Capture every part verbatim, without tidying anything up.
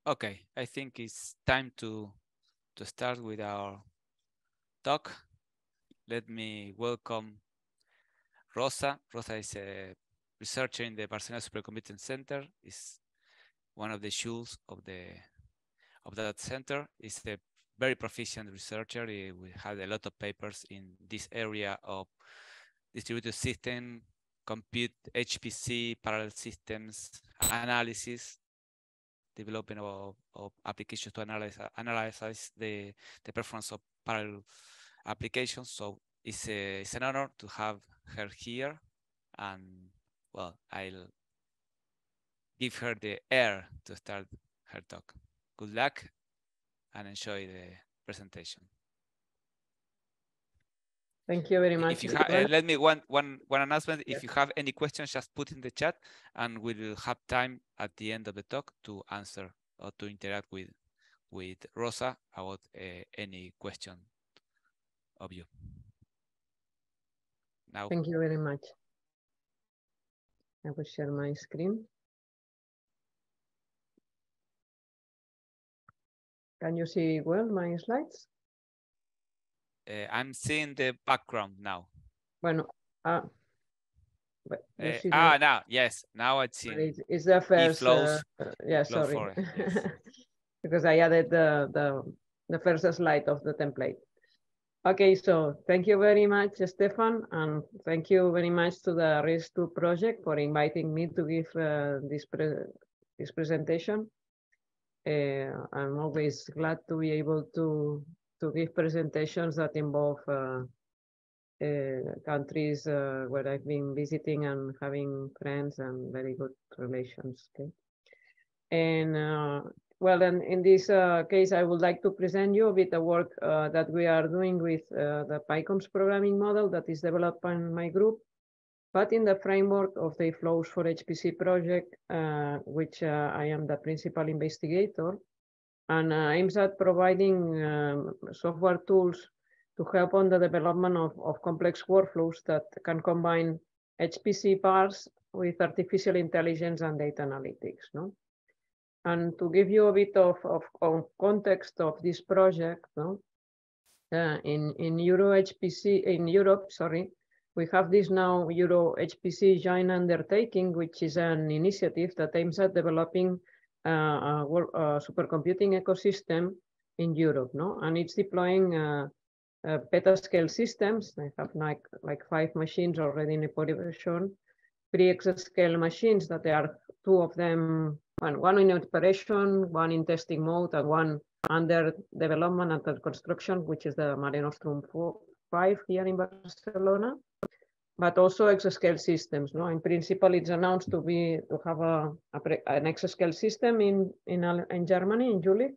Okay, I think it's time to to start with our talk. Let me welcome Rosa. Rosa is a researcher in the Barcelona Supercomputing Center. Is one of the jewels of the of that center. Is a very proficient researcher. We had a lot of papers in this area of distributed system, compute, H P C, parallel systems, analysis, development of, of applications to analyze analyze the, the performance of parallel applications. So it's, a, it's an honor to have her here. And well, I'll give her the air to start her talk. Good luck and enjoy the presentation. Thank you very much. If you have, uh, let me one one one announcement. Yes. If you have any questions, just put in the chat, and we will have time at the end of the talk to answer or to interact with with Rosa about uh, any question of you. Now. Thank you very much. I will share my screen. Can you see well my slides? Uh, I'm seeing the background now. Bueno, uh, uh, ah, the... now, yes, now I see. It's, it's the first. Uh, yeah, sorry, yes. Because I added the, the the first slide of the template. Okay, so thank you very much, Stefan, and thank you very much to the RISC two project for inviting me to give uh, this pre this presentation. Uh, I'm always glad to be able to to give presentations that involve uh, uh, countries uh, where I've been visiting and having friends and very good relations. Okay, and uh, well, then in this uh, case, I would like to present you a bit the work uh, that we are doing with uh, the PyCOMPSs programming model that is developed by my group, but in the framework of the Flows for H P C project, uh, which uh, I am the principal investigator, and uh, aims at providing um, software tools to help on the development of, of complex workflows that can combine H P C parse with artificial intelligence and data analytics. No? And to give you a bit of, of, of context of this project, no? uh, in, in Euro H P C, in Europe, sorry, we have this now Euro H P C joint undertaking, which is an initiative that aims at developing uh, a, a supercomputing ecosystem in Europe, no? And it's deploying uh, uh, petascale systems. They have like, like five machines already in production, three exascale machines that there are two of them, one, one in operation, one in testing mode, and one under development and under construction, which is the Mare Nostrum five here in Barcelona. But also exascale systems. No, in principle, it's announced to be to have a, a an exascale system in in in Germany, in Jülich,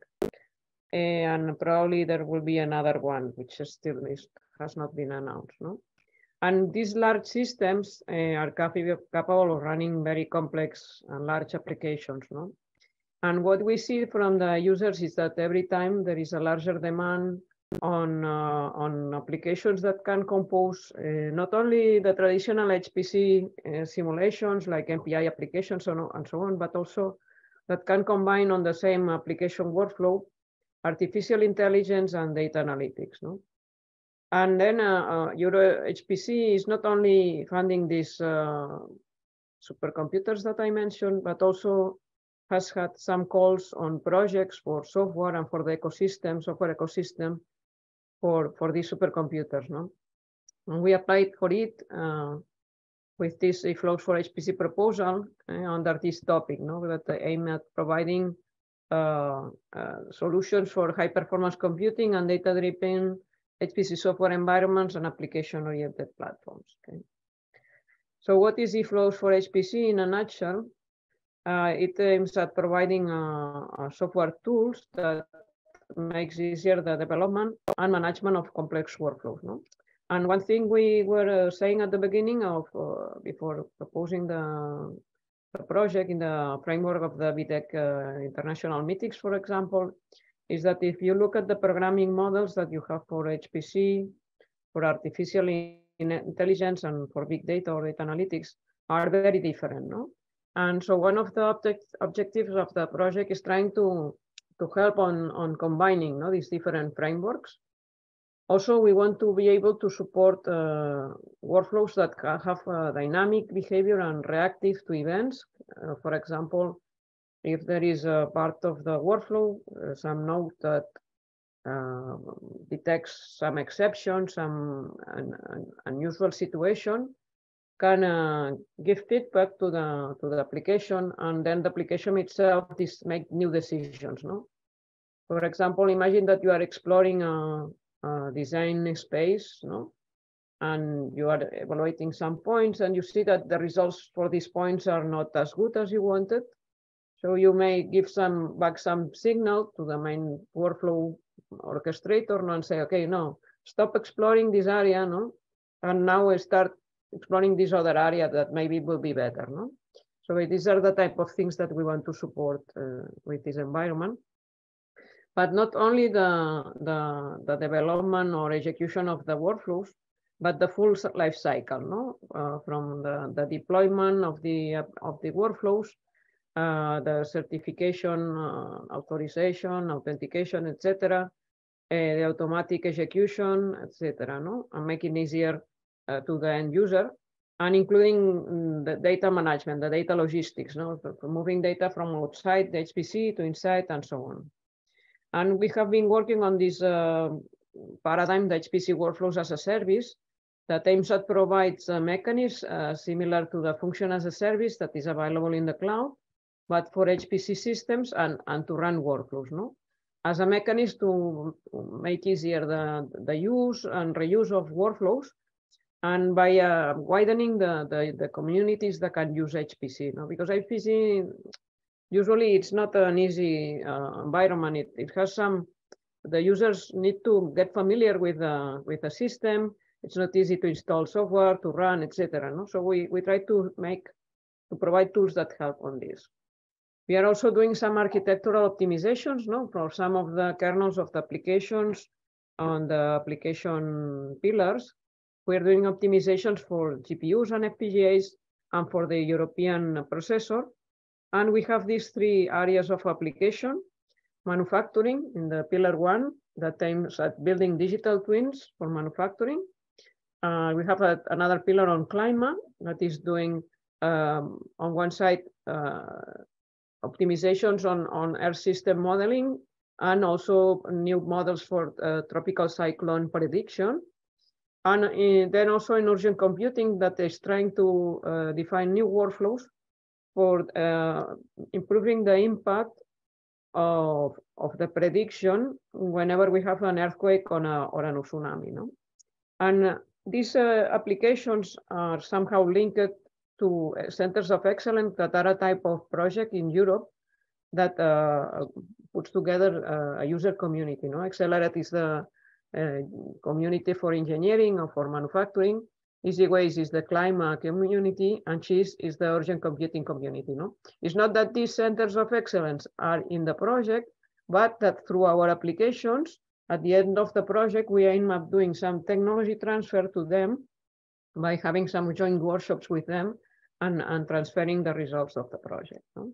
and probably there will be another one, which is still is, has not been announced. No, and these large systems uh, are capable capable of running very complex and large applications. No, and what we see from the users is that every time there is a larger demand on uh, on applications that can compose uh, not only the traditional H P C uh, simulations like M P I applications and, and so on, but also that can combine on the same application workflow artificial intelligence and data analytics. No? And then uh, uh, Euro H P C is not only funding these uh, supercomputers that I mentioned, but also has had some calls on projects for software and for the ecosystem, software ecosystem, for, for these supercomputers. No? And we applied for it uh, with this Flows for H P C proposal uh, under this topic, no? That aim at providing uh, uh, solutions for high performance computing and data-driven H P C software environments and application-oriented platforms. Okay. So what is Flows for H P C in a nutshell? Uh, it aims at providing uh, uh, software tools that makes easier the development and management of complex workflows. No? And one thing we were uh, saying at the beginning of, uh, before proposing the, the project in the framework of the B TEC uh, international meetings, for example, is that if you look at the programming models that you have for H P C, for artificial intelligence and for big data or data analytics are very different. No? And so one of the object, objectives of the project is trying to, to help on, on combining no, these different frameworks. Also, we want to be able to support uh, workflows that have uh, dynamic behavior and reactive to events. Uh, for example, if there is a part of the workflow, uh, some node that uh, detects some exception, some un, un, unusual situation, can uh, give feedback to the to the application, and then the application itself is make new decisions. No, for example, imagine that you are exploring a, a design space, no, and you are evaluating some points, and you see that the results for these points are not as good as you wanted. So you may give some back some signal to the main workflow orchestrator, no, and say, okay, no, stop exploring this area, no, and now we start exploring this other area that maybe will be better, no? So these are the type of things that we want to support uh, with this environment. But not only the, the, the development or execution of the workflows, but the full life cycle, no? Uh, from the, the deployment of the, uh, of the workflows, uh, the certification, uh, authorization, authentication, et cetera, uh, the automatic execution, et cetera, no? And making it easier Uh, to the end user, and including the data management, the data logistics, no? Moving data from outside the H P C to inside and so on. And we have been working on this uh, paradigm, the H P C workflows as a service, that aims at provides a mechanism uh, similar to the function as a service that is available in the cloud, but for H P C systems and, and to run workflows, no? As a mechanism to make easier the, the use and reuse of workflows, and by uh, widening the, the, the communities that can use H P C, no? Because H P C, usually it's not an easy uh, environment. It, it has some, the users need to get familiar with the, with the system. It's not easy to install software, to run, et cetera. No? So we, we try to make, to provide tools that help on this. We are also doing some architectural optimizations, no? For some of the kernels of the applications on the application pillars. We're doing optimizations for G P Us and F P G As and for the European processor. And we have these three areas of application: manufacturing in the pillar one that aims at building digital twins for manufacturing. Uh, we have a, another pillar on climate that is doing, um, on one side, uh, optimizations on, on Earth system modeling, and also new models for uh, tropical cyclone prediction. And in, then also in urgent computing that is trying to uh, define new workflows for uh, improving the impact of, of the prediction whenever we have an earthquake on a, or a tsunami. No? And uh, these uh, applications are somehow linked to centers of excellence that are a type of project in Europe that uh, puts together uh, a user community. No? Accelerate is the Uh, community for engineering or for manufacturing. EasyWays is the climate community, and CHEES is the urgent computing community. No, it's not that these centers of excellence are in the project, but that through our applications, at the end of the project, we aim at doing some technology transfer to them by having some joint workshops with them and, and transferring the results of the project. No?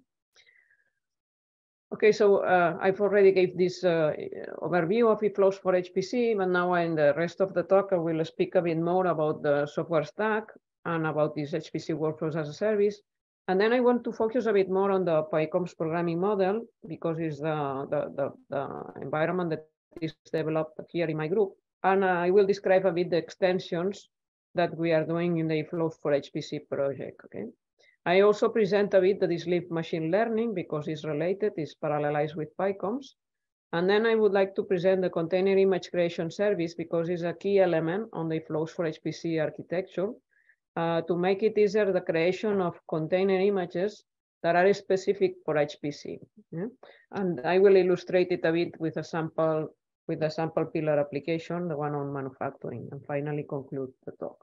Okay, so uh, I've already gave this uh, overview of eFlows for H P C, but now in the rest of the talk, I will speak a bit more about the software stack and about these H P C workflows as a service. And then I want to focus a bit more on the PyCOMPSs programming model, because it's the, the, the, the environment that is developed here in my group. And uh, I will describe a bit the extensions that we are doing in the eFlows for H P C project, okay? I also present a bit the sleep machine learning because it's related, it's parallelized with PyCOMPSs. And then I would like to present the container image creation service because it's a key element on the flows for H P C architecture uh, to make it easier the creation of container images that are specific for H P C. Yeah? And I will illustrate it a bit with a sample, with a sample pillar application, the one on manufacturing, and finally conclude the talk.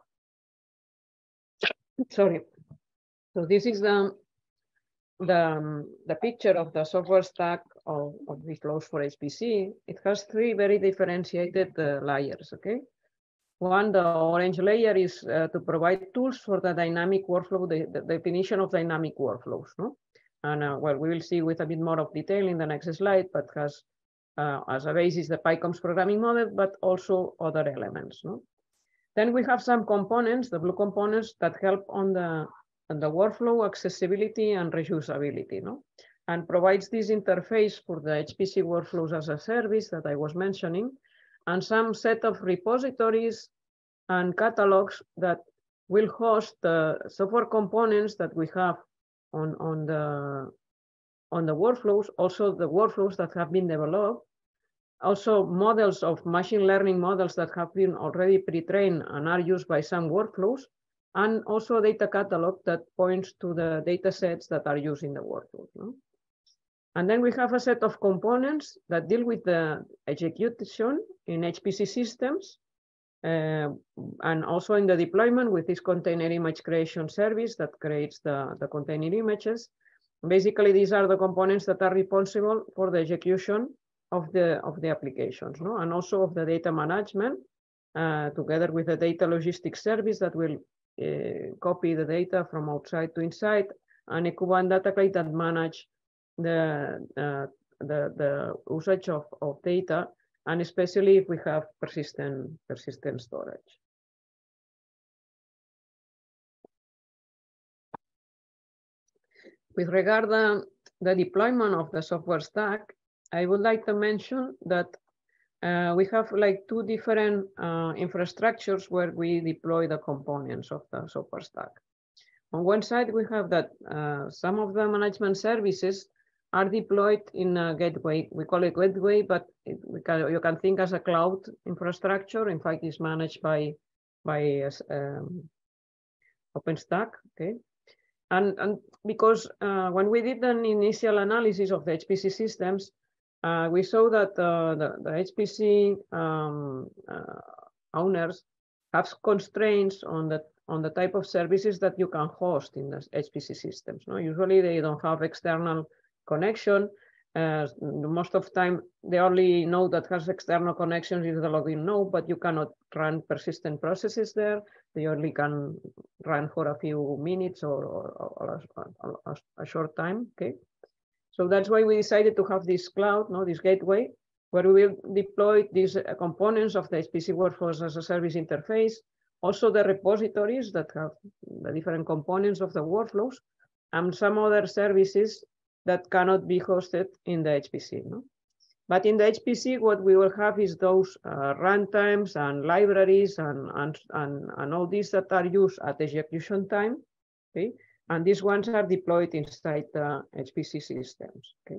Sorry. So this is the, the, um, the picture of the software stack of, of the flows for H P C. It has three very differentiated uh, layers, okay? One, the orange layer is uh, to provide tools for the dynamic workflow, the, the definition of dynamic workflows. No? And uh, well, we will see with a bit more of detail in the next slide, but has uh, as a basis the PyCOMPSs programming model, but also other elements. No? Then we have some components, the blue components that help on the, on the workflow accessibility and reusability, no? And provides this interface for the H P C workflows as a service that I was mentioning, and some set of repositories and catalogs that will host the software components that we have on, on, the, on the workflows, also the workflows that have been developed, also models of machine learning models that have been already pre-trained and are used by some workflows, and also a data catalog that points to the data sets that are used in the workflow. No? And then we have a set of components that deal with the execution in H P C systems, uh, and also in the deployment with this container image creation service that creates the, the container images. Basically, these are the components that are responsible for the execution of the, of the applications, no? And also of the data management, uh, together with the data logistics service that will uh, copy the data from outside to inside, and a Kuban data plate that manage the, uh, the, the usage of, of data, and especially if we have persistent, persistent storage. With regard to the deployment of the software stack, I would like to mention that uh, we have like two different uh, infrastructures where we deploy the components of the software stack. On one side, we have that uh, some of the management services are deployed in a gateway. We call it gateway, but it, we can, you can think as a cloud infrastructure. In fact, it's managed by, by um, OpenStack, okay? And, and because uh, when we did an initial analysis of the H P C systems, uh, we saw that uh, the, the H P C um, uh, owners have constraints on the, on the type of services that you can host in the H P C systems. No? Usually they don't have external connection. Uh, most of the time, the only node that has external connections is the login node, but you cannot run persistent processes there. They only can run for a few minutes or, or, or a, a, a short time, okay? So that's why we decided to have this cloud, no, this gateway, where we will deploy these components of the H P C workflows as a service interface, also the repositories that have the different components of the workflows, and some other services that cannot be hosted in the H P C. No? But in the H P C, what we will have is those uh, runtimes and libraries and, and, and, and all these that are used at execution time, okay? And these ones are deployed inside the H P C systems, okay?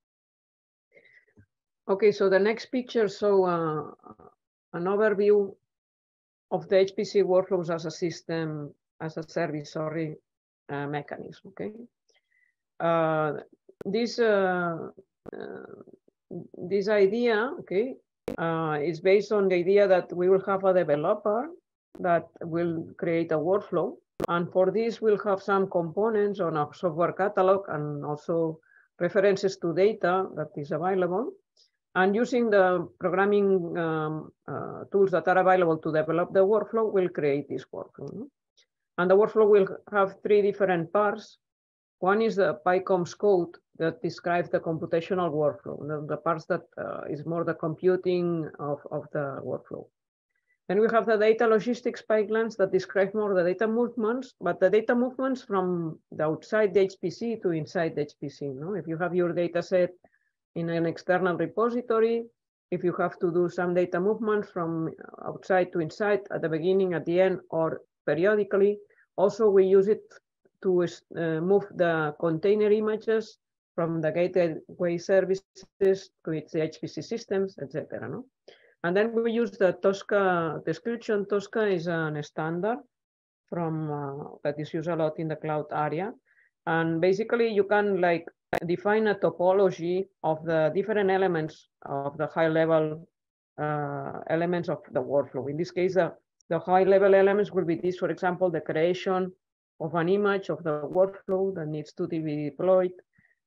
Okay, so the next picture shows uh, an overview of the H P C workflows as a system, as a service, sorry, uh, mechanism, okay? Uh, this uh, uh, this idea, okay, uh, is based on the idea that we will have a developer that will create a workflow, and for this we'll have some components on a software catalog and also references to data that is available, and using the programming um, uh, tools that are available to develop the workflow, we'll create this workflow. And the workflow will have three different parts. One is the PyCOMPSs code that describes the computational workflow, the, the parts that uh, is more the computing of, of the workflow. Then we have the data logistics pipelines that describe more the data movements, but the data movements from the outside the H P C to inside the H P C. No? If you have your data set in an external repository, if you have to do some data movements from outside to inside at the beginning, at the end, or periodically, also we use it to uh, move the container images from the gateway services to its H P C systems, et cetera. No? And then we use the Tosca description. Tosca is a standard from uh, that is used a lot in the cloud area. And basically you can like define a topology of the different elements of the high level uh, elements of the workflow. In this case, the, the high level elements will be this, for example, the creation of an image of the workflow that needs to be deployed,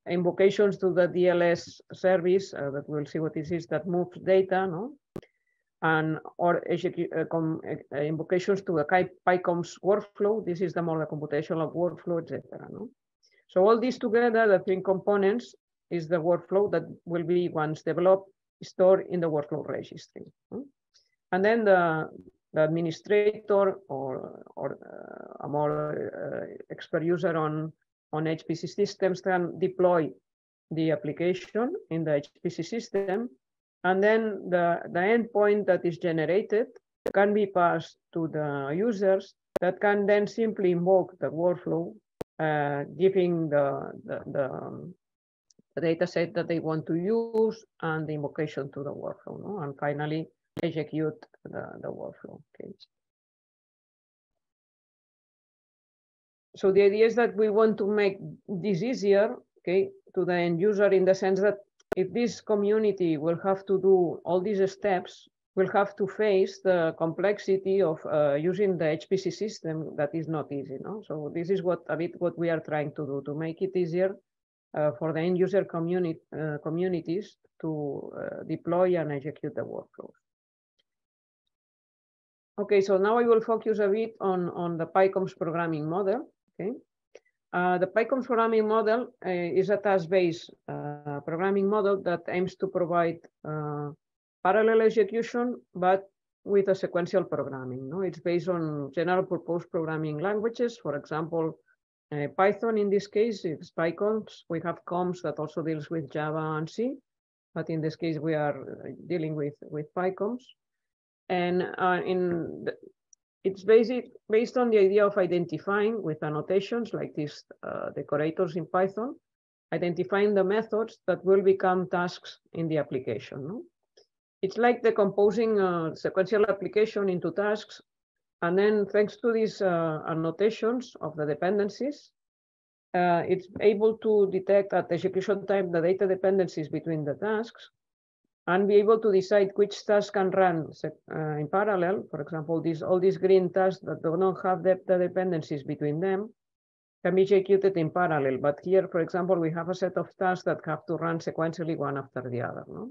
invocations to the D L S service uh, that we'll see what this is that moves data, no? and or uh, com, uh, invocations to a PyCOMPSs workflow. This is the more the computational workflow, et cetera. No? So all these together, the three components, is the workflow that will be once developed, stored in the workflow registry. No? And then the, the administrator or, or uh, a more uh, expert user on, on H P C systems can deploy the application in the H P C system. And then the, the endpoint that is generated can be passed to the users that can then simply invoke the workflow, uh, giving the, the, the, the data set that they want to use and the invocation to the workflow. No? And finally, execute the, the workflow. Okay. So the idea is that we want to make this easier, okay, to the end user, in the sense that if this community will have to do all these steps, will have to face the complexity of uh, using the H P C system. That is not easy. No? So this is what a bit what we are trying to do, to make it easier uh, for the end user community, uh, communities to uh, deploy and execute the workflows. Okay, so now I will focus a bit on, on the PyCOMPSs programming model. Okay, uh, the PyCOMPSs programming model uh, is a task-based uh, programming model that aims to provide uh, parallel execution, but with a sequential programming. No, it's based on general-purpose programming languages. For example, uh, Python. In this case, it's PyCOMPSs. We have COMPSs that also deals with Java and C, but in this case, we are dealing with with PyCOMPSs. And uh, in the, it's basic, based on the idea of identifying with annotations like these uh, decorators in Python, identifying the methods that will become tasks in the application. No? It's like decomposing a sequential application into tasks. And then thanks to these uh, annotations of the dependencies, uh, it's able to detect at execution time the data dependencies between the tasks, and be able to decide which tasks can run uh, in parallel. For example, these, all these green tasks that do not have the, the dependencies between them can be executed in parallel. But here, for example, we have a set of tasks that have to run sequentially one after the other. No?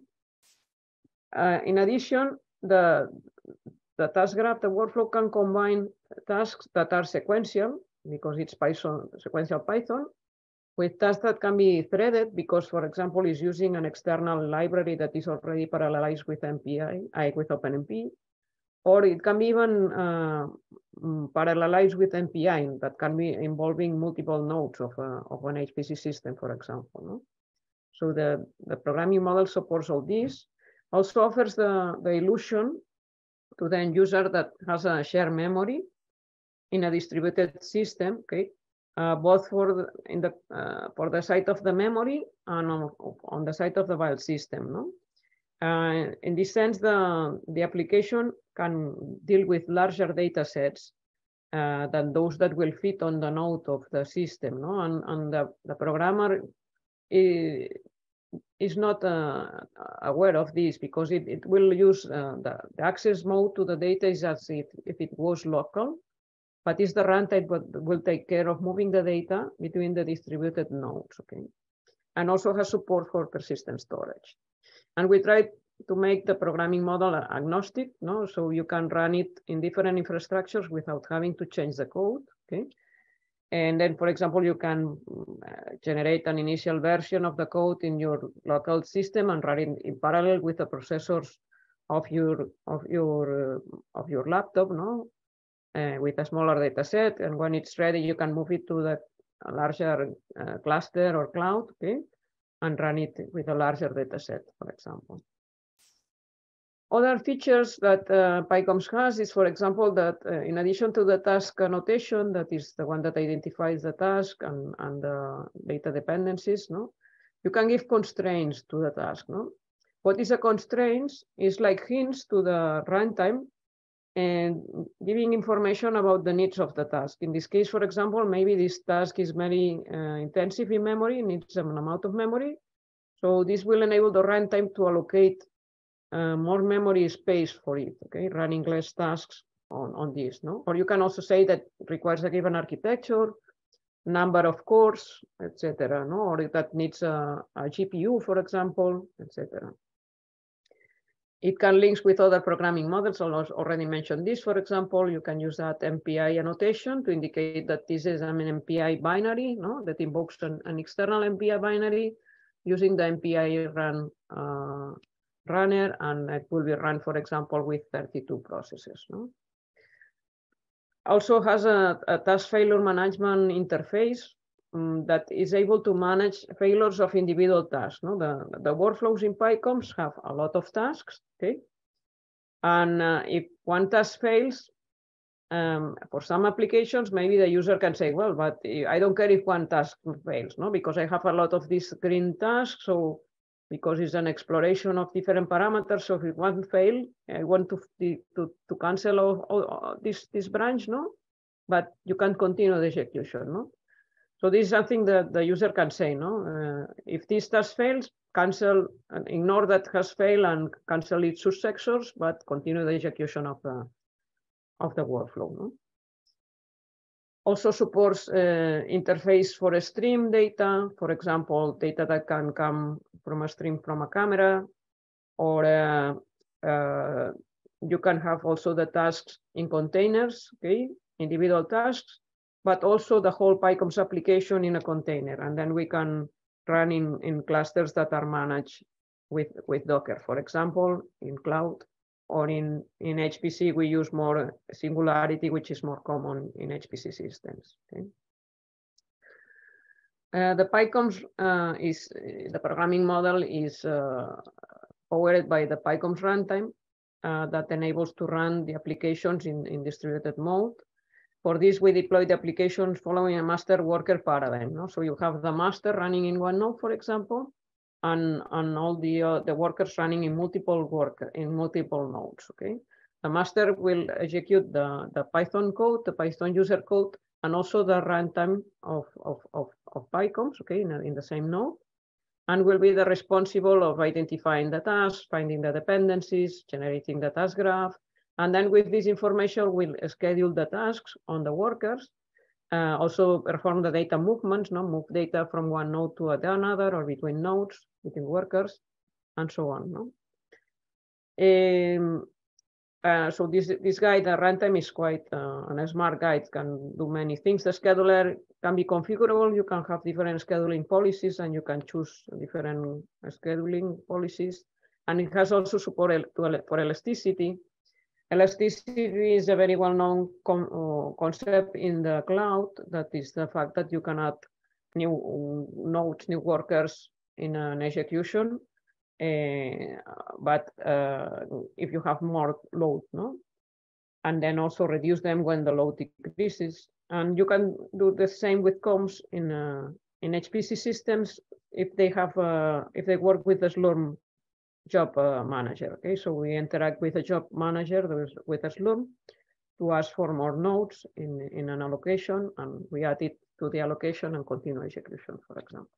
Uh, in addition, the, the task graph, the workflow can combine tasks that are sequential, because it's Python, sequential Python, with tasks that can be threaded, because, for example, is using an external library that is already parallelized with M P I, with OpenMP, or it can be even uh, parallelized with M P I, that can be involving multiple nodes of, a, of an H P C system, for example. No? So the, the programming model supports all this, also offers the, the illusion to the end user that has a shared memory in a distributed system, okay? Uh, both for the, in the, uh, for the side of the memory and on, on the side of the file system. No? Uh, in this sense, the, the application can deal with larger data sets uh, than those that will fit on the node of the system. No? And, and the, the programmer is, is not uh, aware of this, because it, it will use uh, the, the access mode to the data is as if, if it was local. But it's the runtime that will take care of moving the data between the distributed nodes, okay? And also has support for persistent storage. And we try to make the programming model agnostic, no? So you can run it in different infrastructures without having to change the code, okay? And then, for example, you can uh, generate an initial version of the code in your local system and run it in parallel with the processors of your of your uh, of your laptop, no? Uh, with a smaller data set, and when it's ready, you can move it to the larger uh, cluster or cloud, okay, and run it with a larger data set, for example. Other features that uh, PyCOMPSs has is, for example, that uh, in addition to the task annotation, that is the one that identifies the task and, and the data dependencies, no, you can give constraints to the task. No, what is a constraint is like hints to the runtime and giving information about the needs of the task. In this case, for example, maybe this task is very uh, intensive in memory, needs an amount of memory. So this will enable the runtime to allocate uh, more memory space for it, okay? Running less tasks on, on this, no? Or you can also say that it requires a given architecture, number of cores, et cetera, no? Or that needs a, a G P U, for example, et cetera. It can link with other programming models. I already mentioned this, for example. You can use that M P I annotation to indicate that this is an M P I binary, no, that invokes an, an external M P I binary using the M P I run uh, runner, and it will be run, for example, with thirty-two processes. No? Also has a, a task failure management interface um, that is able to manage failures of individual tasks. No? The, the workflows in PyCOMPs have a lot of tasks, okay? And uh, if one task fails, um, for some applications, maybe the user can say, well, but I don't care if one task fails, no? Because I have a lot of these green tasks, so because it's an exploration of different parameters. So if one fail, I want to to, to cancel all, all, this this branch, no? But you can't continue the execution, no? So this is something that the user can say, no? Uh, if this task fails, cancel and ignore that has failed and cancel its subsectors, but continue the execution of the of the workflow, no? Also supports uh, interface for a stream data, for example, data that can come from a stream from a camera, or uh, uh, you can have also the tasks in containers, okay, individual tasks, but also the whole PyCOMPS application in a container, and then we can run in, in clusters that are managed with, with Docker, for example, in cloud. Or in, in H P C, we use more Singularity, which is more common in H P C systems. Okay? Uh, the PyCOMPs uh, is, the programming model is uh, powered by the PyCOMPs runtime uh, that enables to run the applications in, in distributed mode. For this, we deploy the applications following a master worker paradigm. No? So you have the master running in one node, for example, and, and all the, uh, the workers running in multiple work in multiple nodes, okay? The master will execute the, the Python code, the Python user code, and also the runtime of, of, of, of PyCOMPs, okay, in, in the same node, and will be the responsible of identifying the tasks, finding the dependencies, generating the task graph, and then with this information, we'll schedule the tasks on the workers, Uh, also perform the data movements, no? Move data from one node to another or between nodes, between workers, and so on. No? Um, uh, so this, this guide, the runtime is quite uh, a smart guide, can do many things. The scheduler can be configurable. You can have different scheduling policies and you can choose different scheduling policies. And it has also support for elasticity. Elasticity is a very well-known uh, concept in the cloud. That is the fact that you can add new nodes, new workers in an execution, uh, but uh, if you have more load, no? And then also reduce them when the load decreases. And you can do the same with comps in uh, in H P C systems if they have uh, if they work with the Slurm job uh, manager. Okay, so we interact with a job manager with a Slurm to ask for more nodes in, in an allocation, and we add it to the allocation and continue execution, for example.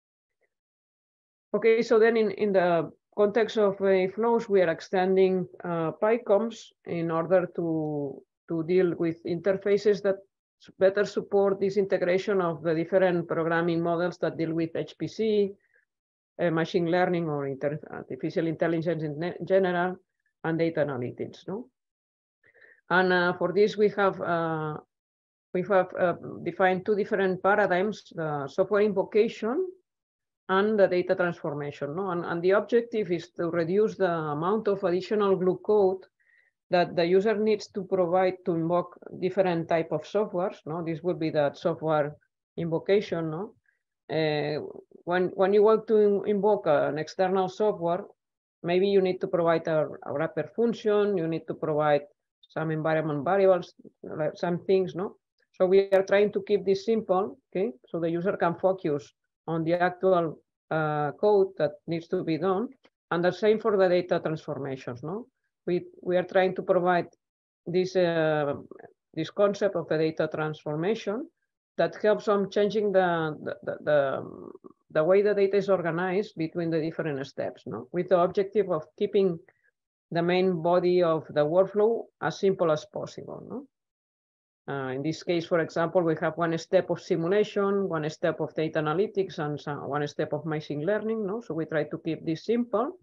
Okay, so then in, in the context of uh, flows, we are extending uh, PyCOMPs in order to, to deal with interfaces that better support this integration of the different programming models that deal with H P C, Uh, machine learning or inter artificial intelligence in general, and data analytics. No, and uh, for this we have uh, we have uh, defined two different paradigms: the software invocation and the data transformation. No, and, and the objective is to reduce the amount of additional glue code that the user needs to provide to invoke different type of softwares. No, this would be that software invocation. No. Uh, when, when you want to invoke an external software, maybe you need to provide a, a wrapper function, you need to provide some environment variables, some things, no? So we are trying to keep this simple, okay? So the user can focus on the actual uh, code that needs to be done, and the same for the data transformations, no? We, we are trying to provide this, uh, this concept of the data transformation that helps on changing the, the, the, the way the data is organized between the different steps, no? With the objective of keeping the main body of the workflow as simple as possible. No? Uh, in this case, for example, we have one step of simulation, one step of data analytics, and some, one step of machine learning. No? So we try to keep this simple,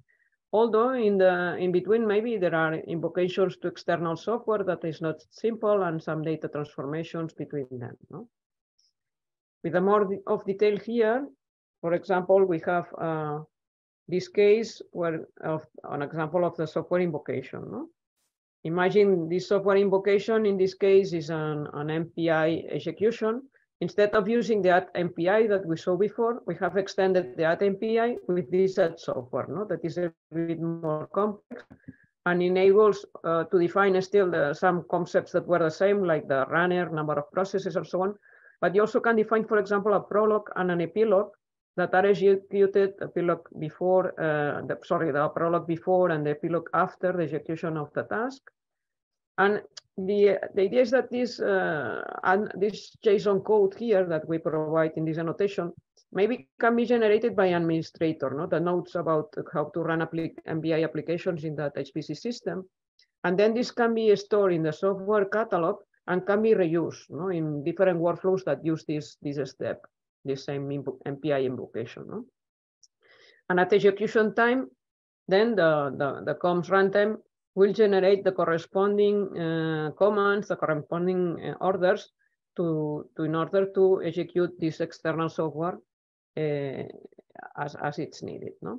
Although in the in between, maybe there are invocations to external software that is not simple and some data transformations between them. No? With a more of detail here, for example, we have uh, this case where of an example of the software invocation. No? Imagine this software invocation in this case is an, an M P I execution. Instead of using the M P I that we saw before, we have extended the M P I with this software, no? That is a bit more complex and enables uh, to define still the, some concepts that were the same, like the runner, number of processes, and so on. But you also can define, for example, a prologue and an epilogue that are executed, epilogue before, uh, the, sorry, the prologue before and the epilogue after the execution of the task. And the, the idea is that this, uh, and this JSON code here that we provide in this annotation maybe can be generated by an administrator, no? The notes about how to run M B I applications in that H P C system. And then this can be stored in the software catalog and can be reused, no? In different workflows that use this, this step, this same M P I invocation. No? And at execution time, then the, the, the comps runtime will generate the corresponding uh, commands, the corresponding uh, orders to, to in order to execute this external software uh, as, as it's needed. No?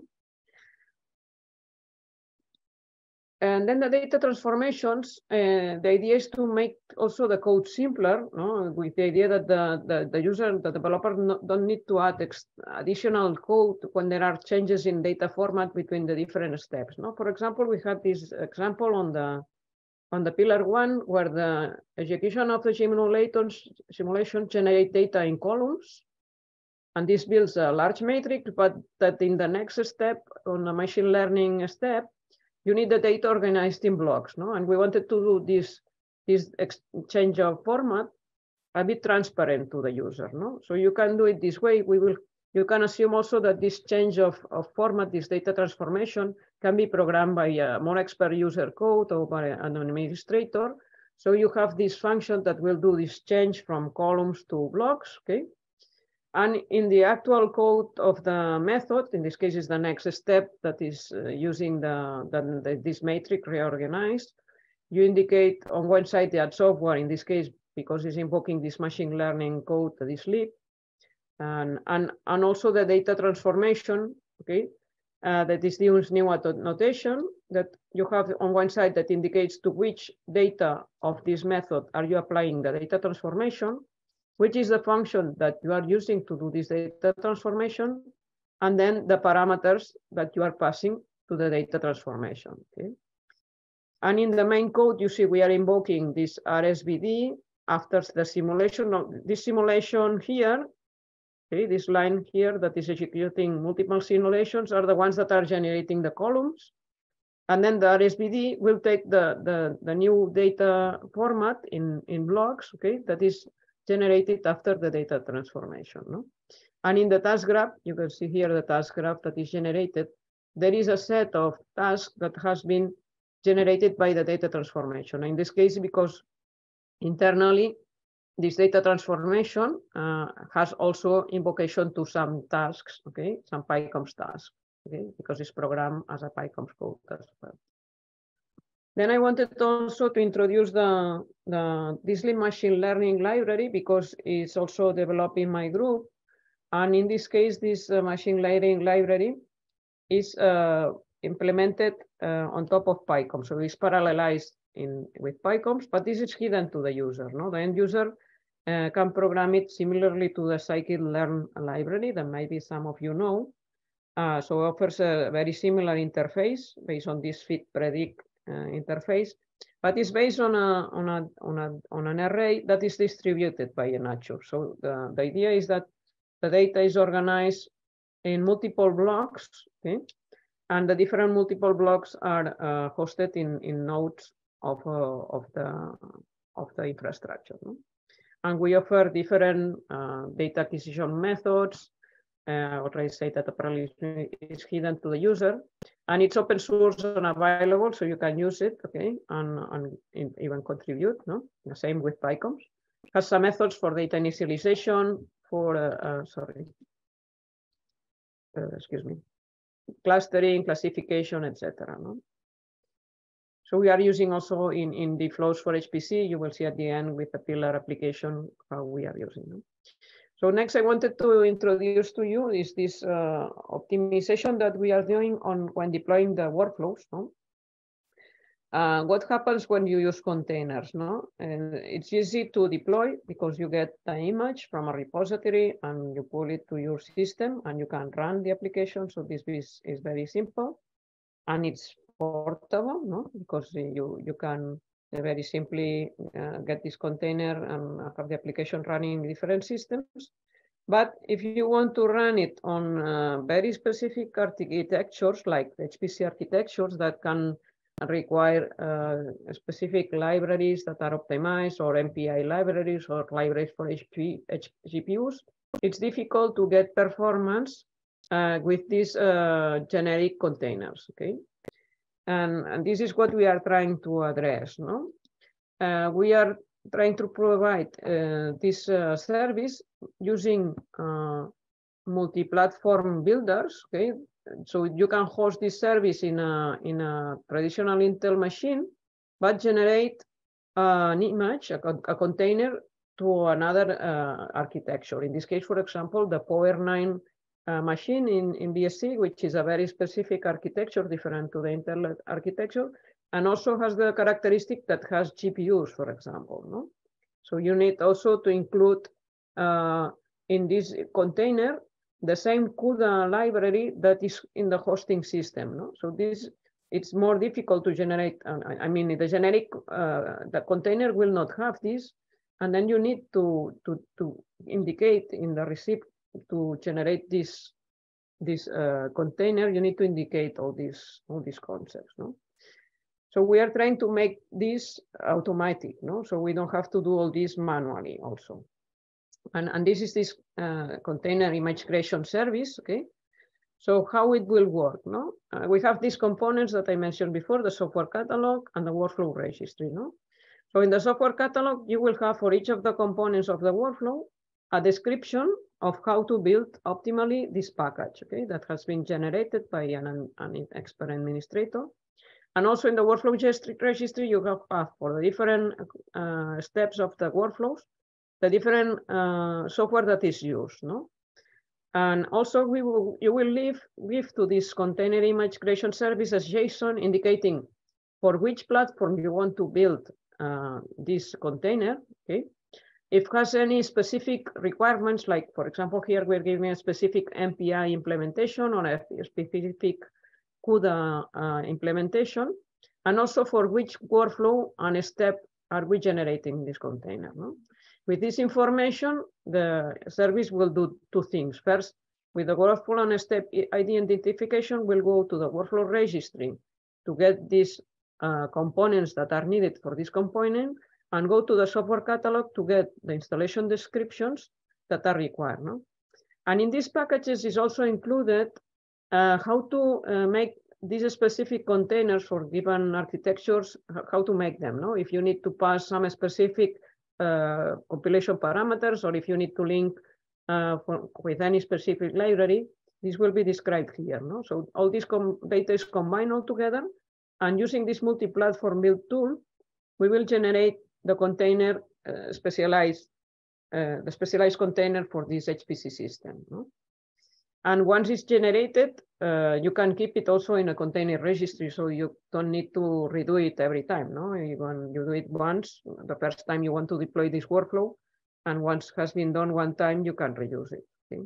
And then the data transformations, uh, the idea is to make also the code simpler, no? With the idea that the, the, the user, the developer no, don't need to add additional code when there are changes in data format between the different steps. No? For example, we have this example on the, on the pillar one, where the execution of the simulations, simulation generate data in columns. And this builds a large matrix, but that in the next step, on the machine learning step, you need the data organized in blocks, no? And we wanted to do this, this exchange of format a bit transparent to the user, no? So you can do it this way. We will, you can assume also that this change of, of format, this data transformation, can be programmed by a more expert user code or by an administrator. So you have this function that will do this change from columns to blocks, okay? And in the actual code of the method, in this case is the next step that is uh, using the, the, the this matrix reorganized, you indicate on one side the add software, in this case, because it's invoking this machine learning code, this leap, and, and, and also the data transformation, okay, uh, that is the new notation that you have on one side that indicates to which data of this method are you applying the data transformation, which is the function that you are using to do this data transformation, and then the parameters that you are passing to the data transformation. Okay? And in the main code, you see we are invoking this R S V D after the simulation of this simulation here. Okay, this line here that is executing multiple simulations are the ones that are generating the columns. And then the R S V D will take the, the, the new data format in, in blocks, okay, that is generated after the data transformation. No? And in the task graph, you can see here the task graph that is generated. There is a set of tasks that has been generated by the data transformation. In this case, because internally, this data transformation uh, has also invocation to some tasks, okay, some PyCOMPSs tasks, okay, because it's programmed as a PyCOMPSs code as well. Then I wanted also to introduce the, the this machine learning library because it's also developed in my group. And in this case, this uh, machine learning library is uh, implemented uh, on top of PyCOMPSs. So it's parallelized in, with PyCOMPSs, but this is hidden to the user. No? The end user uh, can program it similarly to the scikit-learn library that maybe some of you know. Uh, so it offers a very similar interface based on this fit predict Uh, interface, but it's based on a on a on a on an array that is distributed by a nature. So the, the idea is that the data is organized in multiple blocks, okay, and the different multiple blocks are uh, hosted in in nodes of uh, of the of the infrastructure. No? And we offer different uh, data acquisition methods. Uh, already say that the parallelism is hidden to the user, and it's open source and available, so you can use it, okay, and, and even contribute. No, the same with PyCOMPSs. Has some methods for data initialization, for uh, uh, sorry, uh, excuse me, clustering, classification, et cetera. No? So we are using also in, in the flows for H P C, you will see at the end with the pillar application how we are using them. So next I wanted to introduce to you is this uh, optimization that we are doing on when deploying the workflows. No? Uh, what happens when you use containers? No, and it's easy to deploy because you get the image from a repository and you pull it to your system and you can run the application. So this is, is very simple and it's portable, no, because you you can very simply uh, get this container and have the application running in different systems. But if you want to run it on uh, very specific architectures like H P C architectures that can require uh, specific libraries that are optimized or M P I libraries or libraries for H P, H, G P Us, it's difficult to get performance uh, with these uh, generic containers, okay? And, and this is what we are trying to address, no? Uh, we are trying to provide uh, this uh, service using uh, multi-platform builders, okay? So you can host this service in a, in a traditional Intel machine, but generate uh, an image, a, a container to another uh, architecture. In this case, for example, the Power nine uh, machine in, in B S C, which is a very specific architecture, different to the Intel architecture, and also has the characteristic that has G P Us, for example. No? So you need also to include uh, in this container the same CUDA library that is in the hosting system. No? So this, it's more difficult to generate. Uh, I mean, the generic, uh, the container will not have this. And then you need to, to, to indicate in the receipt to generate this, this uh, container, you need to indicate all these, all these concepts. No? So we are trying to make this automatic, no? So we don't have to do all this manually also. And, and this is this uh, container image creation service, okay? So how it will work, no? Uh, we have these components that I mentioned before, the software catalog and the workflow registry, no? So in the software catalog, you will have for each of the components of the workflow, a description of how to build optimally this package, okay? That has been generated by an, an expert administrator. And also in the workflow registry, you have uh, for the different uh, steps of the workflows, the different uh, software that is used, no? And also we will, you will leave, give to this container image creation service as JSON indicating for which platform you want to build uh, this container, okay? If it has any specific requirements, like for example, here we're giving a specific M P I implementation or a specific CUDA uh, implementation, and also for which workflow and step are we generating this container, no? With this information, the service will do two things. First, with the workflow and step I D identification, we'll go to the workflow registry to get these uh, components that are needed for this component, and go to the software catalog to get the installation descriptions that are required. No? And in these packages is also included uh, how to uh, make these specific containers for given architectures, how to make them. No? If you need to pass some specific Uh, compilation parameters, or if you need to link uh, for, with any specific library, this will be described here. No? So all this data is combined all together, and using this multi-platform build tool, we will generate the container uh, specialized, uh, the specialized container for this H P C system. No? And once it's generated, uh, you can keep it also in a container registry, so you don't need to redo it every time. No, when you do it once, the first time you want to deploy this workflow, and once it has been done one time, you can reuse it, okay?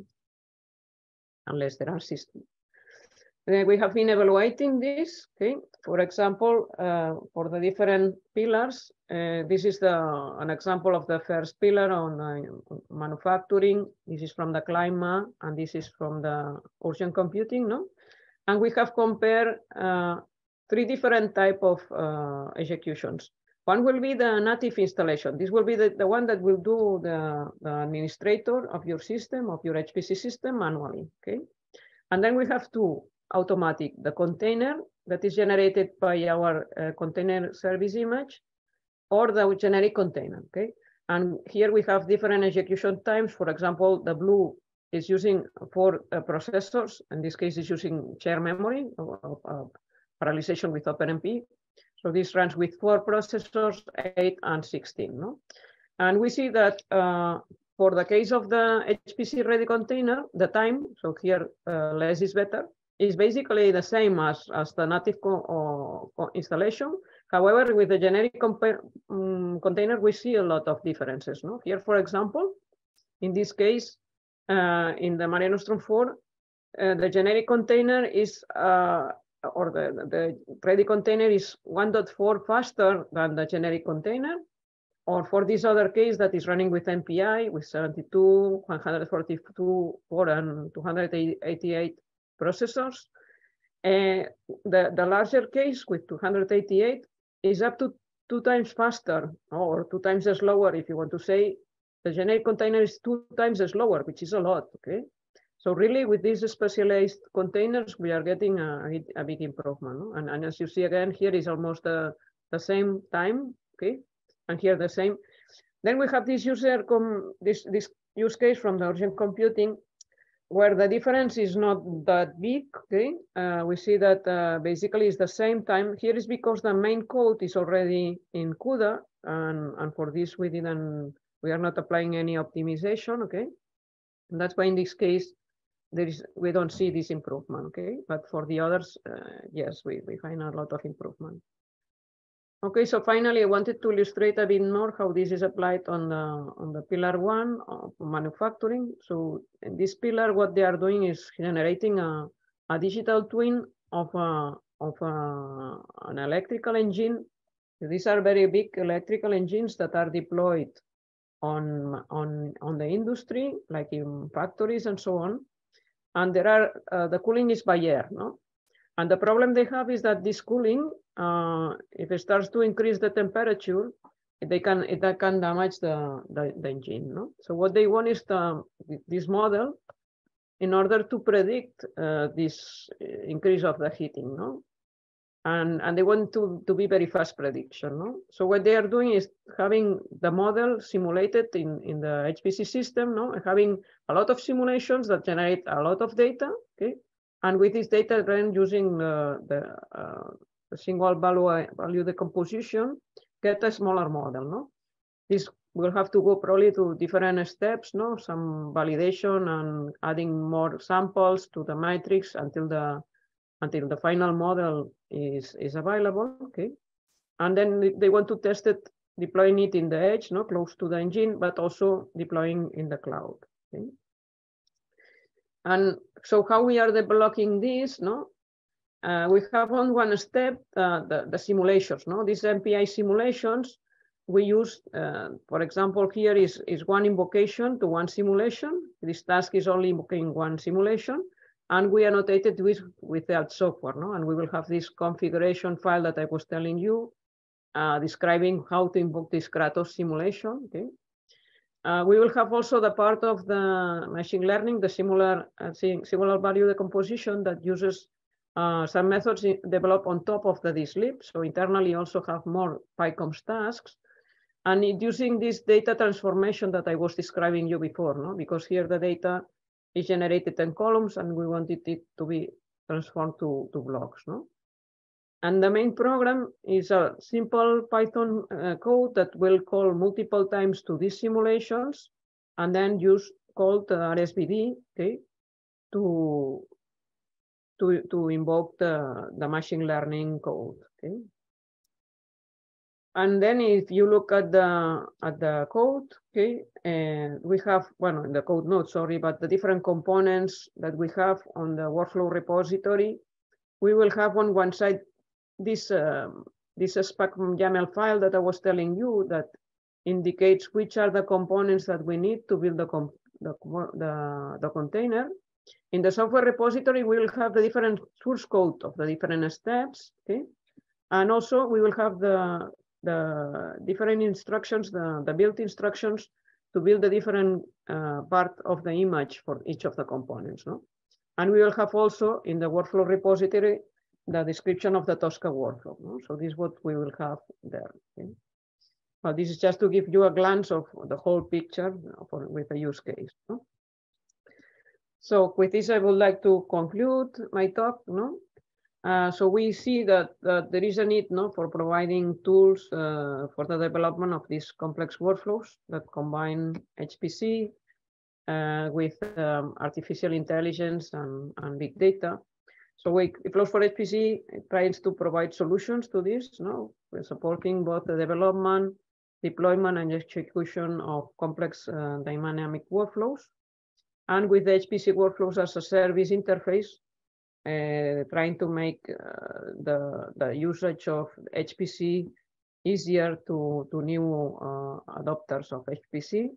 Unless there are systems. Uh, we have been evaluating this, okay? For example, uh, for the different pillars, uh, this is the, an example of the first pillar on uh, manufacturing. This is from the CLIMA, and this is from the ocean computing, no? And we have compared uh, three different type of uh, executions. One will be the native installation. This will be the, the one that will do the, the administrator of your system, of your H P C system manually, okay? And then we have two. Automatic, the container that is generated by our uh, container service image, or the generic container, okay? And here we have different execution times. For example, the blue is using four uh, processors. In this case, is using shared memory, of, of parallelization with OpenMP. So this runs with four processors, eight and sixteen. No? And we see that uh, for the case of the H P C ready container, the time, so here uh, less is better, is basically the same as, as the native co co installation. However, with the generic um, container, we see a lot of differences. No? Here, for example, in this case, uh, in the Mare Nostrum four, uh, the generic container is, uh, or the, the ready container is one point four faster than the generic container. Or for this other case that is running with M P I, with seventy-two, one forty-two, four, and two eighty-eight processors. Uh, the, the larger case with two eighty-eight is up to two times faster, or two times slower, if you want to say. The generic container is two times slower, which is a lot, okay? So really, with these specialized containers, we are getting a, a big improvement. No? And, and as you see again, here is almost the, the same time, okay? And here the same. Then we have this user com this this use case from the urgent computing, where the difference is not that big. Okay, uh, we see that uh, basically it's the same time. Here is because the main code is already in CUDA, and and for this we didn't we are not applying any optimization. Okay, and that's why in this case there is we don't see this improvement. Okay, but for the others, uh, yes, we we find a lot of improvement. Okay, so finally, I wanted to illustrate a bit more how this is applied on the on the pillar one of manufacturing. So in this pillar, what they are doing is generating a, a digital twin of a of a, an electrical engine. These are very big electrical engines that are deployed on on on the industry, like in factories and so on. And there are uh, the cooling is by air, no? And the problem they have is that this cooling, uh, if it starts to increase the temperature, they can it can damage the, the, the engine. No? So what they want is the, this model in order to predict uh, this increase of the heating. No? And, and they want to, to be very fast prediction. No? So what they are doing is having the model simulated in, in the H P C system, no? And having a lot of simulations that generate a lot of data. Okay. And with this data, then using uh, the, uh, the single value, value decomposition, get a smaller model. No, this will have to go probably to different steps. No, some validation and adding more samples to the matrix until the until the final model is is available. Okay, and then they want to test it, deploying it in the edge, no, close to the engine, but also deploying in the cloud. Okay. And so how we are developing this, no? Uh, we have on one step uh, the, the simulations, no? These M P I simulations, we use, uh, for example, here is, is one invocation to one simulation. This task is only invoking one simulation, and we annotate it with, with that software, no? And we will have this configuration file that I was telling you, uh, describing how to invoke this Kratos simulation, okay? Uh, we will have also the part of the machine learning, the similar, uh, similar value decomposition that uses uh, some methods developed on top of the dislib. So internally also have more PyCOMPSs tasks. And it using this data transformation that I was describing you before, no? Because here the data is generated in columns and we wanted it to be transformed to, to blocks, no? And the main program is a simple Python uh, code that will call multiple times to these simulations and then use called uh, R S V D, okay, to, to, to invoke the, the machine learning code, okay. And then if you look at the, at the code, okay, and we have, well, in the code node, sorry, but the different components that we have on the workflow repository, we will have on one side this um, this spec YAML file that I was telling you that indicates which are the components that we need to build the the, the, the container. In the software repository, we will have the different source code of the different steps, okay? And also we will have the the different instructions, the, the build instructions to build the different uh, part of the image for each of the components, no? And we will have also in the workflow repository the description of the Tosca workflow. No? So this is what we will have there. Okay? But this is just to give you a glance of the whole picture for, with a use case. No? So with this, I would like to conclude my talk. No, uh, so we see that, that there is a need, no, for providing tools uh, for the development of these complex workflows that combine H P C uh, with um, artificial intelligence and, and big data. So we, Flows for H P C tries to provide solutions to this. No, we're supporting both the development, deployment, and execution of complex uh, dynamic workflows. And with the H P C workflows as a service interface, uh, trying to make uh, the, the usage of H P C easier to, to new uh, adopters of H P C.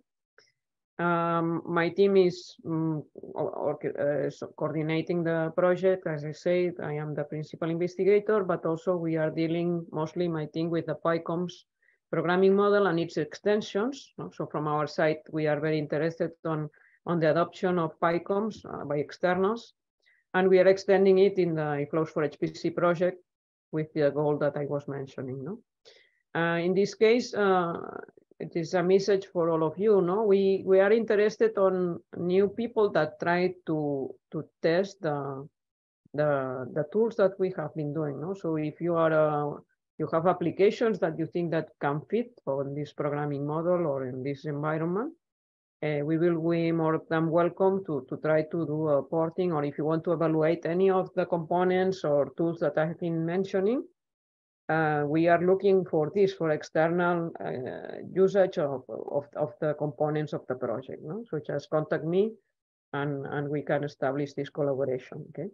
Um, my team is um, or, uh, so coordinating the project. As I said, I am the principal investigator, but also we are dealing mostly, my team, with the PyCOMPs programming model and its extensions. So from our side, we are very interested on, on the adoption of PyCOMPs uh, by externals. And we are extending it in the Flows for H P C project with the goal that I was mentioning. No? Uh, in this case, uh, it is a message for all of you. No, we we are interested on new people that try to to test the the the tools that we have been doing. No, so if you are uh, you have applications that you think that can fit on this programming model or in this environment, uh, we will be more than welcome to to try to do a porting, or if you want to evaluate any of the components or tools that I have been mentioning. Uh, we are looking for this for external uh, usage of, of, of the components of the project. No? So just contact me and, and we can establish this collaboration. Okay.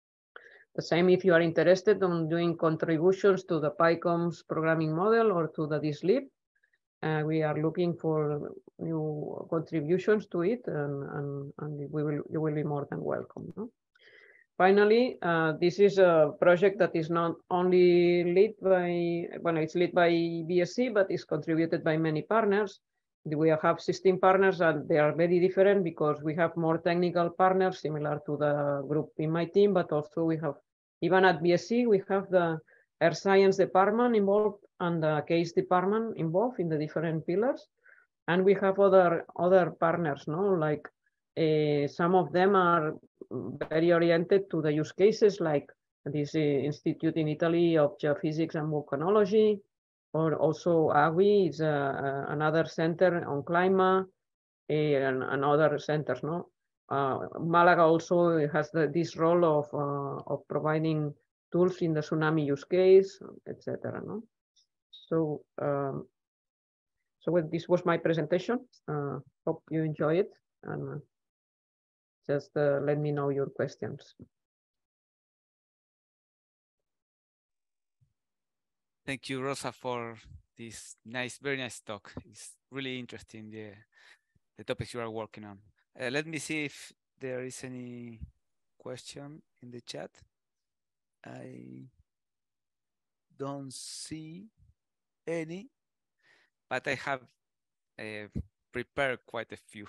The same if you are interested in doing contributions to the PyCOMPs programming model or to the DISLib. Uh, we are looking for new contributions to it, and, and, and we will, you will be more than welcome. No? Finally, uh, this is a project that is not only led by, well, it's led by B S C, but is contributed by many partners. We have sixteen partners, and they are very different because we have more technical partners similar to the group in my team, but also we have, even at B S C, we have the Earth Science department involved and the case department involved in the different pillars. And we have other, other partners, no, like uh, some of them are very oriented to the use cases, like this uh, institute in Italy of geophysics and volcanology, or also A W I is uh, uh, another center on climate, uh, and, and other centers. No, uh, Malaga also has the, this role of uh, of providing tools in the tsunami use case, et cetera. No, so um, so well, this was my presentation. Uh, hope you enjoy it, and uh, just uh, let me know your questions. Thank you, Rosa, for this nice, very nice talk. It's really interesting, the, the topics you are working on. Uh, let me see if there is any question in the chat. I don't see any, but I have uh, prepared quite a few.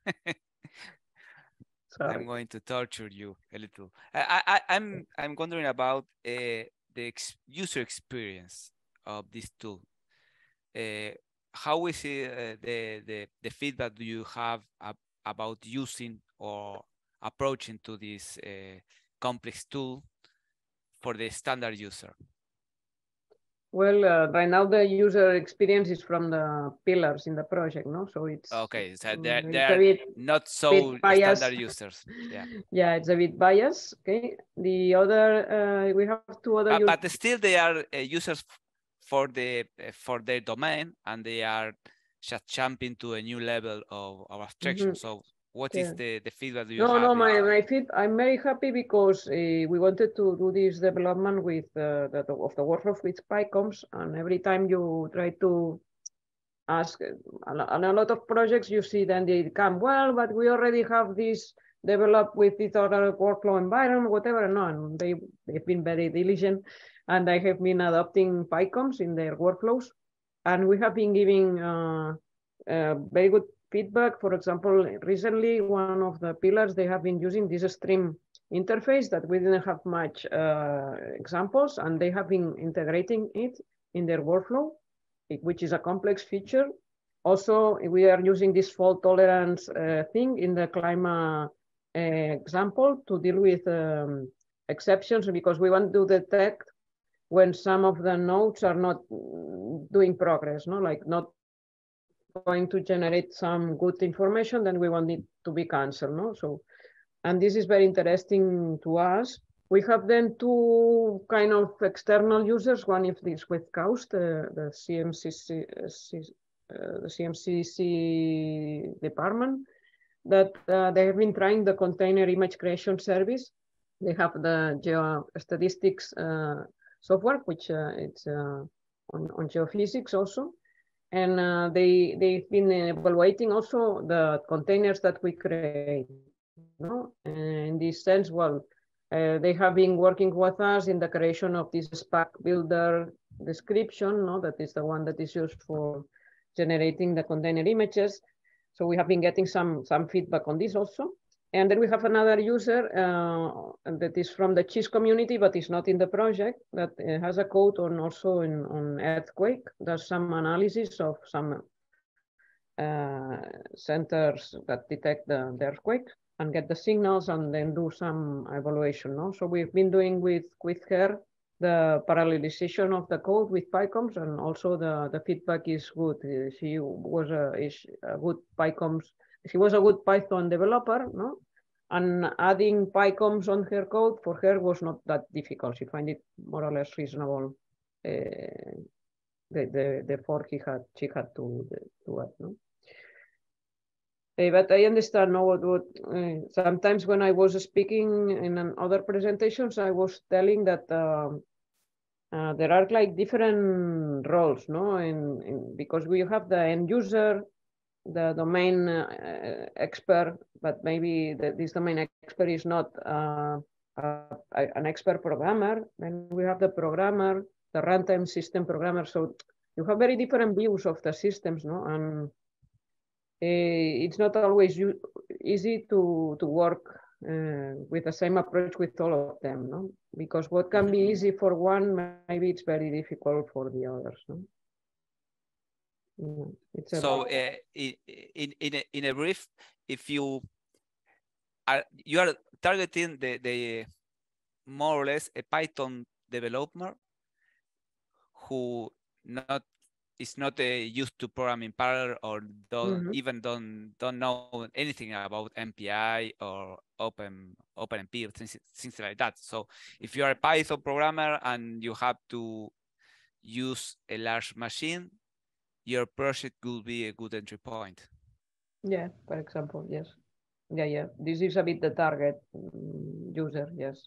Sorry. I'm going to torture you a little. I, I, I'm I'm wondering about uh, the ex user experience of this tool. Uh, how is it, uh, the, the the feedback do you have ab about using or approaching to this uh, complex tool for the standard user? Well, uh, right now the user experience is from the pillars in the project, no? So it's okay. So they're, it's they're a bit, not so standard users. Yeah. Yeah, it's a bit biased. Okay. The other uh, we have two other. Uh, but still, they are uh, users for the uh, for their domain, and they are just jumping to a new level of, of abstraction. Mm-hmm. So, what yeah. is the the feedback do you no, have? No, no, my my feed. I'm very happy because uh, we wanted to do this development with uh, the of the workflows with PyCOMPs, and every time you try to ask, on a lot of projects, you see then they come, well, but we already have this developed with this other workflow environment, whatever. No, and they, they've been very diligent, and I have been adopting PyCOMPs in their workflows, and we have been giving uh, uh, very good feedback. For example, recently, one of the pillars, they have been using this stream interface that we didn't have much uh, examples, and they have been integrating it in their workflow, which is a complex feature. Also, we are using this fault tolerance uh, thing in the climate example to deal with um, exceptions, because we want to detect when some of the nodes are not doing progress, no, like not going to generate some good information, then we want it to be canceled, no? So, and this is very interesting to us. We have then two kind of external users. One is this with C A U S, the, the C M C C, uh, the C M C C department, that uh, they have been trying the container image creation service. They have the geostatistics uh, software, which uh, it's uh, on, on geophysics also. And uh, they, they've been evaluating also the containers that we create. No? And in this sense, well, uh, they have been working with us in the creation of this Spec builder description, no? That is the one that is used for generating the container images. So we have been getting some, some feedback on this also. And then we have another user uh, that is from the cheese community, but is not in the project, that uh, has a code on also in, on earthquake. Does some analysis of some uh, centers that detect the, the earthquake and get the signals and then do some evaluation. No? So we've been doing with, with her the parallelization of the code with PyCOMPs, and also the, the feedback is good. She was a, is a good PyCOMPs. She was a good Python developer, no? And adding PyCOMPs on her code for her was not that difficult. She found it more or less reasonable. Uh, the, the, the effort he had, she had to, to add, no? Uh, but I understand now what, what uh, sometimes when I was speaking in other presentations, I was telling that uh, uh, there are like different roles, no? In, in, because we have the end user, the domain uh, expert, but maybe the, this domain expert is not uh, uh, an expert programmer. Then we have the programmer, the runtime system programmer. So you have very different views of the systems, no? And uh, it's not always easy to, to work uh, with the same approach with all of them, no? Because what can be easy for one, maybe it's very difficult for the others, no? It's so uh, in, in, in, a, in a brief, if you are, you are targeting the, the more or less a Python developer who not is not uh, used to programming parallel or don't mm-hmm. even don't don't know anything about M P I or Open OpenMP or things, things like that. So if you are a Python programmer and you have to use a large machine, your project will be a good entry point. Yeah, for example, yes. Yeah, yeah. This is a bit the target user, yes.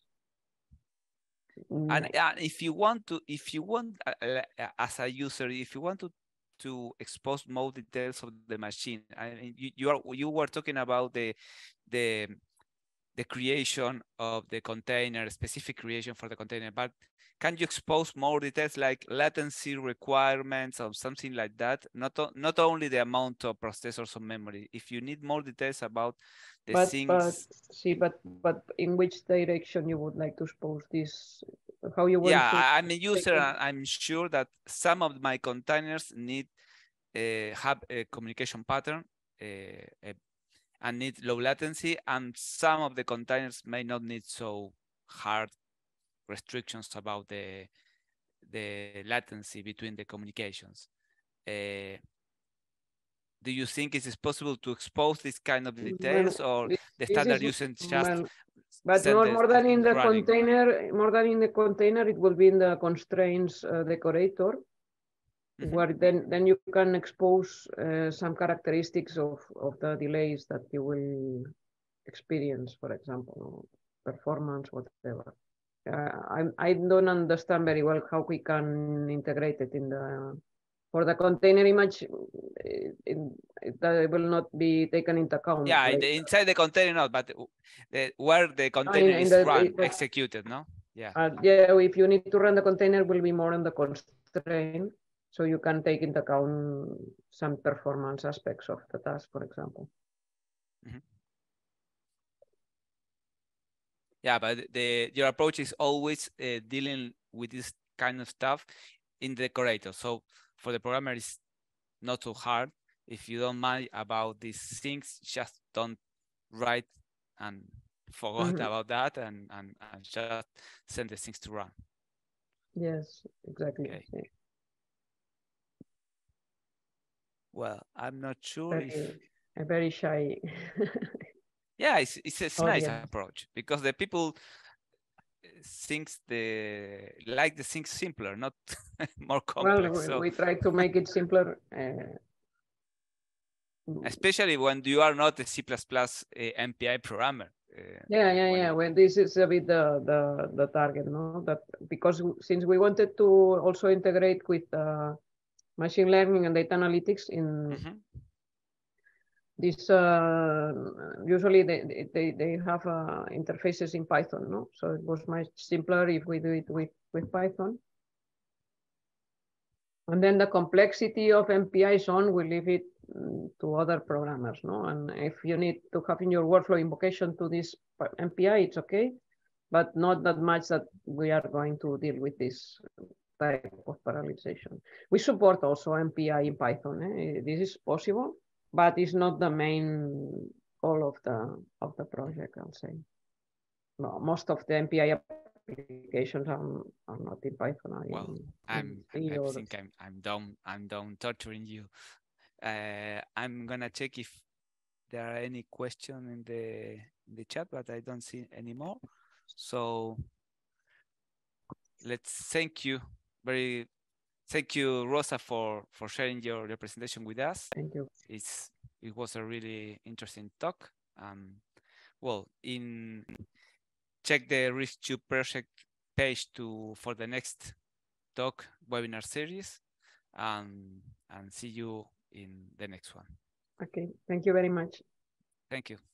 And, and if you want to, if you want uh, as a user, if you want to to expose more details of the machine, I mean, you, you are you were talking about the the the creation of the container, specific creation for the container, but can you expose more details like latency requirements or something like that? Not, not only the amount of processors or memory. If you need more details about the but, things. But, see, but, but in which direction you would like to expose this? How you want yeah, to? I'm a user and I'm sure that some of my containers need uh, have a communication pattern uh, a, and need low latency, and some of the containers may not need so hard restrictions about the the latency between the communications. Uh, do you think it is possible to expose this kind of details, well, or the standard usage just well, but more, more than in the running. container, more than in the container, it will be in the constraints uh, decorator, mm-hmm. where then then you can expose uh, some characteristics of of the delays that you will experience, for example, performance, whatever. Uh, I, I don't understand very well how we can integrate it in the, for the container image, it, it, it will not be taken into account. Yeah, like, in the, inside the container, not, but the, where the container in, in is the, run, it, executed, no? Yeah. Uh, yeah, if you need to run the container, will be more on the constraint, so you can take into account some performance aspects of the task, for example. Mm-hmm. Yeah, but the your approach is always uh, dealing with this kind of stuff in the decorator. So for the programmer, it's not so hard. If you don't mind about these things, just don't write and forgot Mm-hmm. about that and, and, and just send the things to run. Yes, exactly. Okay. Yeah. Well, I'm not sure Very, if a very shy. yeah, it's it's a Oh, nice yeah. approach because the people thinks the like the things simpler, not more complex. Well, we, so we try to make it simpler. Uh, especially when you are not a C plus plus uh, M P I programmer. Uh, yeah, yeah, when yeah. it, Well, this is a bit the the the target, no? That because since we wanted to also integrate with uh, machine learning and data analytics in mm-hmm. this, uh, usually they they they have uh, interfaces in Python, no? So it was much simpler if we do it with with Python. And then the complexity of M P I on, we leave it to other programmers, no? And if you need to have in your workflow invocation to this M P I, it's okay, but not that much that we are going to deal with this type of parallelization. We support also M P I in Python. Eh? This is possible, but it's not the main goal of the of the project, I'll say. No, most of the M P I applications are, are not in Python. Are Well, in, I'm, in I or... think I'm, I'm done. I'm done torturing you. Uh, I'm gonna check if there are any questions in the in the chat, but I don't see any more. So let's thank you very, thank you, Rosa, for for sharing your, your presentation with us. Thank you. It's it was a really interesting talk. Um, well, in check the RISC two project page to for the next talk webinar series, and and see you in the next one. Okay, thank you very much. Thank you.